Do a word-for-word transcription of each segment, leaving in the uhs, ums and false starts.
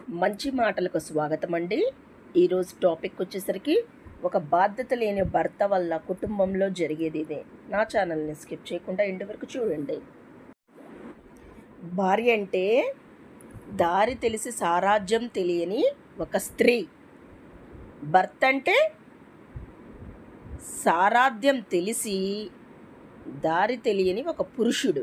మంచి మాటలకు స్వాగతం అండి. ఈరోజు టాపిక్ వచ్చేసరికి ఒక బాధ్యత లేని భర్త వల్ల కుటుంబంలో జరిగేది ఇదే. నా ఛానల్ని స్కిప్ చేయకుండా ఎండ్ వరకు చూడండి. భార్య అంటే దారి తెలిసి సారాజ్యం తెలియని ఒక స్త్రీ. భర్త అంటే సారాధ్యం తెలిసి దారి తెలియని ఒక పురుషుడు.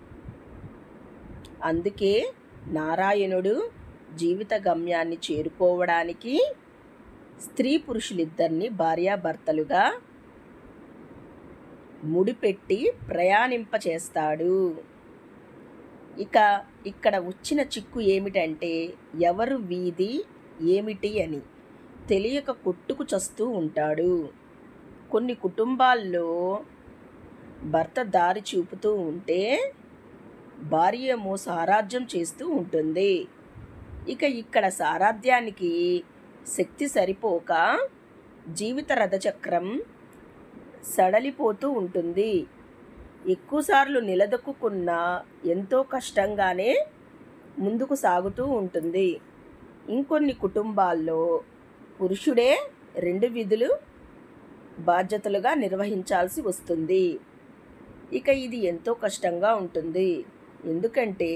అందుకే నారాయణుడు జీవిత గమ్యాన్ని చేరుకోవడానికి స్త్రీ పురుషులిద్దరిని భార్యాభర్తలుగా ముడిపెట్టి ప్రయాణింపచేస్తాడు. ఇక ఇక్కడ వచ్చిన చిక్కు ఏమిటంటే ఎవరు వీధి ఏమిటి అని తెలియక కొట్టుకు చస్తూ ఉంటాడు. కొన్ని కుటుంబాల్లో భర్త దారి చూపుతూ ఉంటే భార్య ఏమో సారాధ్యం చేస్తూ ఉంటుంది. ఇక ఇక్కడ సారాధ్యానికి శక్తి సరిపోక జీవిత రథచక్రం సడలిపోతూ ఉంటుంది. ఎక్కువసార్లు నిలదొక్కున్న ఎంతో కష్టంగానే ముందుకు సాగుతూ ఉంటుంది. ఇంకొన్ని కుటుంబాల్లో పురుషుడే రెండు విధులు బాధ్యతలుగా నిర్వహించాల్సి వస్తుంది. ఇక ఇది ఎంతో కష్టంగా ఉంటుంది. ఎందుకంటే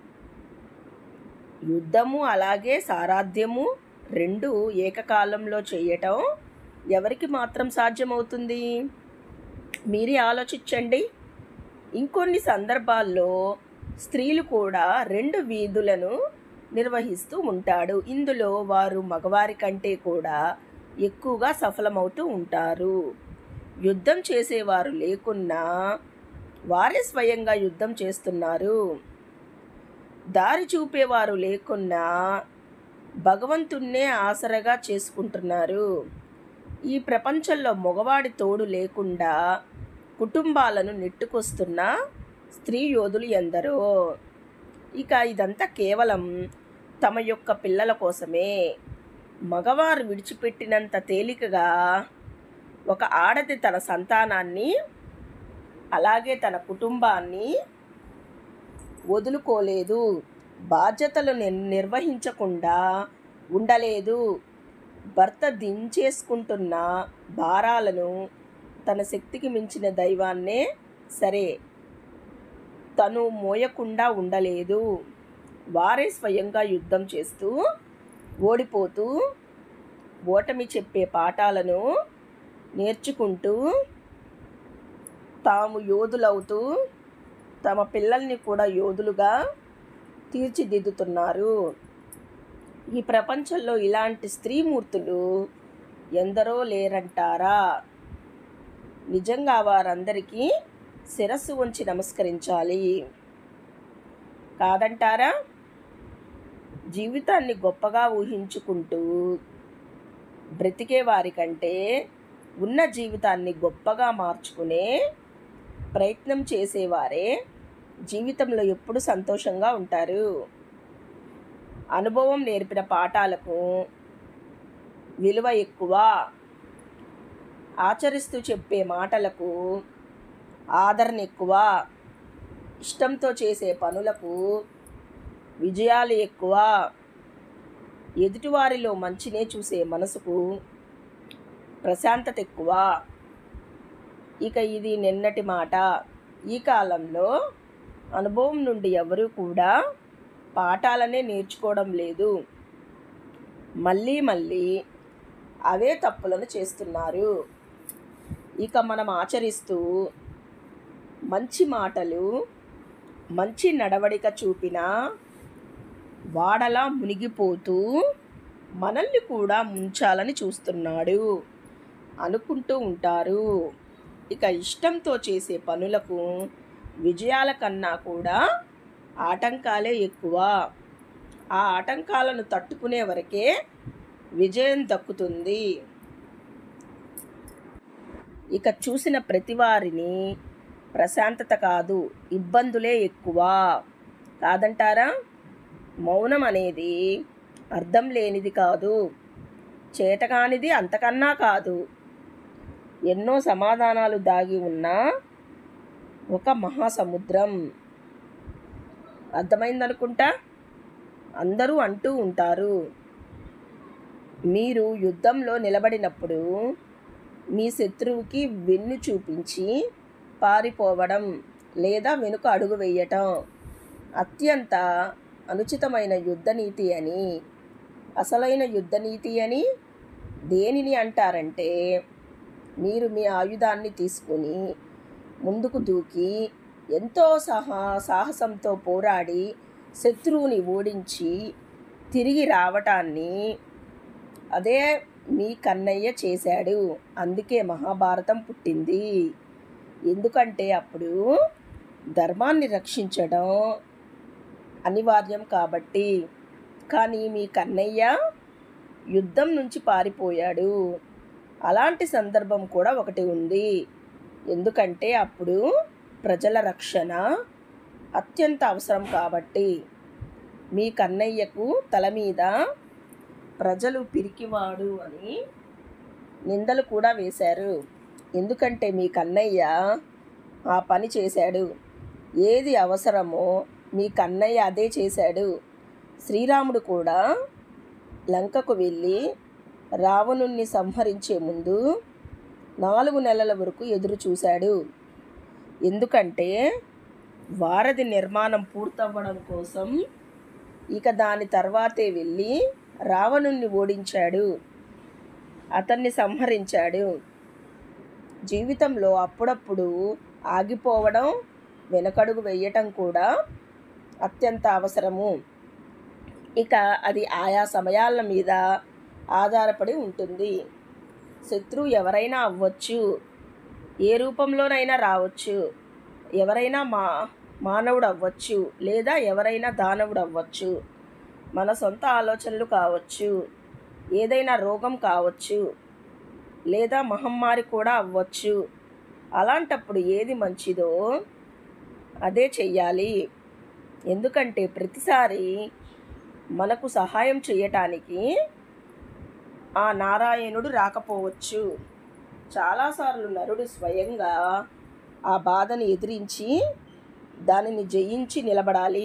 యుద్ధము అలాగే సారాధ్యము రెండు ఏకకాలంలో చేయటం ఎవరికి మాత్రం సాధ్యమవుతుంది? మీరే ఆలోచించండి. ఇంకొన్ని సందర్భాల్లో స్త్రీలు కూడా రెండు వీధులను నిర్వహిస్తూ ఉంటాడు. ఇందులో వారు మగవారి కంటే కూడా ఎక్కువగా సఫలమవుతూ ఉంటారు. యుద్ధం చేసేవారు లేకున్నా వారే స్వయంగా యుద్ధం చేస్తున్నారు. దారి చూపేవారు లేకున్నా భగవంతుణ్ణే ఆసరగా చేసుకుంటున్నారు. ఈ ప్రపంచంలో మగవాడి తోడు లేకుండా కుటుంబాలను నెట్టుకొస్తున్న స్త్రీ యోధులు ఎందరో. ఇక ఇదంతా కేవలం తమ యొక్క పిల్లల కోసమే. మగవారు విడిచిపెట్టినంత తేలికగా ఒక ఆడది తన సంతానాన్ని అలాగే తన కుటుంబాన్ని వదులుకోలేదు. బాధ్యతలు నిర్వహించకుండా ఉండలేదు. భర్త దించేసుకుంటున్న భారాలను తన శక్తికి మించిన దైవాన్నే సరే తను మోయకుండా ఉండలేదు. వారే స్వయంగా యుద్ధం చేస్తూ ఓడిపోతూ ఓటమి చెప్పే పాఠాలను నేర్చుకుంటూ తాము యోధులవుతూ తమ పిల్లల్ని కూడా యోధులుగా తీర్చిదిద్దుతున్నారు. ఈ ప్రపంచంలో ఇలాంటి స్త్రీమూర్తులు ఎందరో లేరంటారా? నిజంగా వారందరికీ శిరస్సు వంచి నమస్కరించాలి కాదంటారా? జీవితాన్ని గొప్పగా ఊహించుకుంటూ బ్రతికే వారికంటే ఉన్న జీవితాన్ని గొప్పగా మార్చుకునే ప్రయత్నం చేసేవారే జీవితంలో ఎప్పుడు సంతోషంగా ఉంటారు. అనుభవం నేర్పిన పాఠాలకు విలువ ఎక్కువ. ఆచరిస్తూ చెప్పే మాటలకు ఆదరణ ఎక్కువ. ఇష్టంతో చేసే పనులకు విజయాలు ఎక్కువ. ఎదుటివారిలో మంచినే చూసే మనసుకు ప్రశాంతత ఎక్కువ. ఇక ఇది నిన్నటి మాట. ఈ కాలంలో అనుభవం నుండి ఎవరూ కూడా పాఠాలనే నేర్చుకోవడం లేదు. మళ్ళీ మళ్ళీ అవే తప్పులను చేస్తున్నారు. ఇక మనం ఆచరిస్తూ మంచి మాటలు మంచి నడవడిక చూపిన వాడలా మునిగిపోతూ మనల్ని కూడా ముంచాలని చూస్తున్నాడు అనుకుంటూ ఉంటారు. ఇక ఇష్టంతో చేసే పనులకు విజయాల కన్నా కూడా ఆటంకాలే ఎక్కువ. ఆ ఆటంకాలను తట్టుకునే వరకే విజయం దక్కుతుంది. ఇక చూసిన ప్రతి వారిని ప్రశాంతత కాదు ఇబ్బందులే ఎక్కువ కాదంటారా? మౌనం అనేది అర్థం లేనిది కాదు, చేతకానిది అంతకన్నా కాదు. ఎన్నో సమాధానాలు దాగి ఉన్న ఒక మహాసముద్రం. అర్థమైందనుకుంటా. అందరూ అంటూ ఉంటారు, మీరు యుద్ధంలో నిలబడినప్పుడు మీ శత్రువుకి వెన్ను చూపించి పారిపోవడం లేదా వెనుక అడుగు వేయటం అత్యంత అనుచితమైన యుద్ధనీతి అని. అసలైన యుద్ధనీతి అని దేనిని అంటారంటే, మీరు మీ ఆయుధాన్ని తీసుకొని ముందుకు దూకి ఎంతో సహా సాహసంతో పోరాడి శత్రువుని ఓడించి తిరిగి రావటాన్ని. అదే మీ కన్నయ్య చేశాడు. అందుకే మహాభారతం పుట్టింది. ఎందుకంటే అప్పుడు ధర్మాన్ని రక్షించడం అనివార్యం కాబట్టి. కానీ మీ కన్నయ్య యుద్ధం నుంచి పారిపోయాడు. అలాంటి సందర్భం కూడా ఒకటి ఉంది. ఎందుకంటే అప్పుడు ప్రజల రక్షణ అత్యంత అవసరం కాబట్టి. మీ కన్నయ్యకు తల మీద ప్రజలు పిరికివాడు అని నిందలు కూడా వేశారు. ఎందుకంటే మీ కన్నయ్య ఆ పని చేశాడు. ఏది అవసరమో మీ కన్నయ్య అదే చేశాడు. శ్రీరాముడు కూడా లంకకు వెళ్ళి రావణుణ్ణి సంహరించే ముందు నాలుగు నెలల వరకు ఎదురు చూశాడు. ఎందుకంటే వారధి నిర్మాణం పూర్తవ్వడం కోసం. ఇక దాని తర్వాతే వెళ్ళి రావణుణ్ణి ఓడించాడు, అతన్ని సంహరించాడు. జీవితంలో అప్పుడప్పుడు ఆగిపోవడం, వెనకడుగు వేయటం కూడా అత్యంత అవసరము. ఇక అది ఆయా సమయాల మీద ఆధారపడి ఉంటుంది. శత్రువు ఎవరైనా అవ్వచ్చు, ఏ రూపంలోనైనా రావచ్చు. ఎవరైనా మా మానవుడు అవ్వచ్చు, లేదా ఎవరైనా దానవుడు అవ్వచ్చు. మన సొంత ఆలోచనలు కావచ్చు, ఏదైనా రోగం కావచ్చు, లేదా మహమ్మారి కూడా అవ్వచ్చు. అలాంటప్పుడు ఏది మంచిదో అదే చెయ్యాలి. ఎందుకంటే ప్రతిసారి మనకు సహాయం చేయటానికి ఆ నారాయణుడు రాకపోవచ్చు. చాలాసార్లు నరుడు స్వయంగా ఆ బాధను ఎదిరించి దానిని జయించి నిలబడాలి.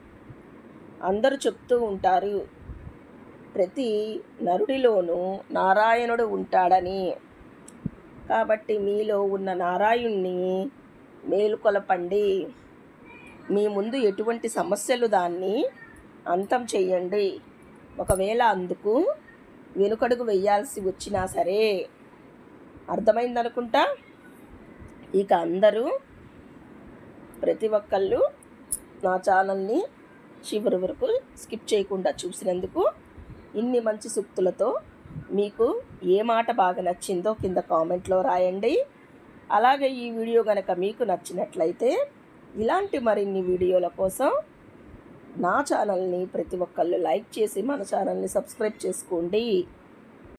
అందరూ చెప్తూ ఉంటారు, ప్రతి నరుడిలోనూ నారాయణుడు ఉంటాడని. కాబట్టి మీలో ఉన్న నారాయణ్ణి మేలుకొలపండి. మీ ముందు ఎటువంటి సమస్యలు దాన్ని అంతం చేయండి. ఒకవేళ అందుకు వెనుకడుగు వేయాల్సి వచ్చినా సరే. అర్థమైందనుకుంటా. ఇక అందరూ ప్రతి ఒక్కళ్ళు నా ఛానల్ని చివరి వరకు స్కిప్ చేయకుండా చూసినందుకు, ఇన్ని మంచి సూక్తులతో మీకు ఏ మాట బాగా నచ్చిందో కింద కామెంట్లో రాయండి. అలాగే ఈ వీడియో కనుక మీకు నచ్చినట్లయితే ఇలాంటి మరిన్ని వీడియోల కోసం నా ఛానల్ని ప్రతి ఒక్కళ్ళు లైక్ చేసి మన ఛానల్ని సబ్స్క్రైబ్ చేసుకోండి.